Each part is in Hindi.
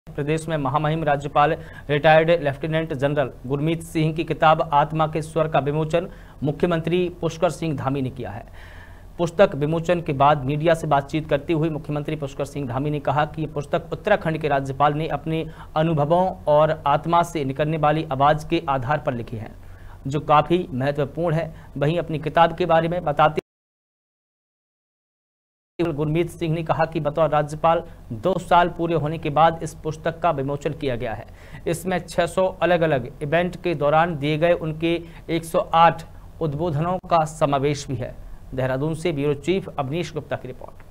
प्रदेश में महामहिम राज्यपाल retired lieutenant general Gurmeet Singh की किताब आत्मा के स्वर का विमोचन मुख्यमंत्री पुष्कर सिंह धामी ने किया है। पुस्तक विमोचन के बाद मीडिया से बातचीत करते हुए मुख्यमंत्री पुष्कर सिंह धामी ने कहा कि ये पुस्तक उत्तराखंड के राज्यपाल ने अपने अनुभवों और आत्मा से निकलने वाली आवाज के आधार पर लिखी है, जो काफी महत्वपूर्ण है। वहीं अपनी किताब के बारे में बताते गुरमीत सिंह ने कहा कि बतौर राज्यपाल 2 साल पूरे होने के बाद इस पुस्तक का विमोचन किया गया है। इसमें 600 अलग अलग इवेंट के दौरान दिए गए उनके 108 उद्बोधनों का समावेश भी है। देहरादून से ब्यूरो चीफ अवनीश गुप्ता की रिपोर्ट।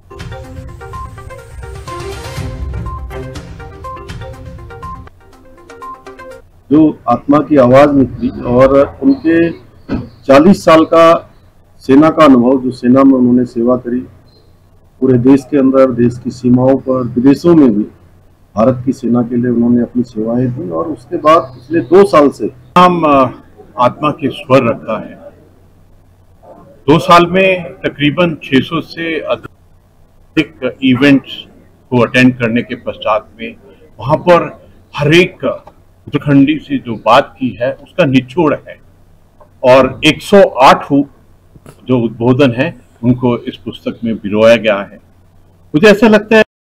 जो आत्मा की आवाज निकली और उनके 40 साल का सेना का अनुभव, जो सेना में उन्होंने सेवा करी, पूरे देश के अंदर, देश की सीमाओं पर, विदेशों में भी भारत की सेना के लिए उन्होंने अपनी सेवाएं दी। और उसके बाद पिछले 2 साल से नाम आत्मा के स्वर रखा है। 2 साल में तकरीबन 600 से अधिक इवेंट्स को अटेंड करने के पश्चात में वहां पर हर एक उत्तराखंडी से जो बात की है उसका निचोड़ है और 108 जो उद्बोधन है उनको इस पुस्तक में पिरोया गया है। मुझे ऐसा लगता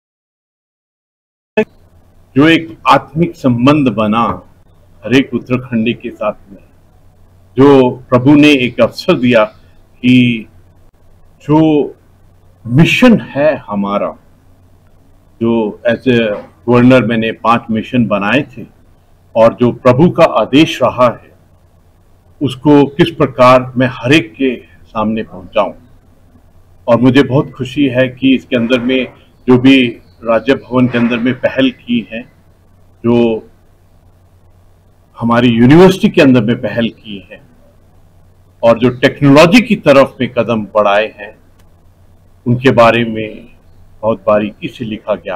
है जो एक आत्मिक संबंध बना हर एक उत्तराखंडी के साथ में, जो प्रभु ने एक अवसर दिया कि जो मिशन है हमारा, जो एज ए गवर्नर मैंने 5 मिशन बनाए थे और जो प्रभु का आदेश रहा है उसको किस प्रकार मैं हर एक के सामने पहुंचाऊं। और मुझे बहुत खुशी है कि इसके अंदर में जो भी राज्य भवन के अंदर में पहल की है, जो हमारी यूनिवर्सिटी के अंदर में पहल की है और जो टेक्नोलॉजी की तरफ में कदम बढ़ाए हैं, उनके बारे में बहुत बारीकी से लिखा गया।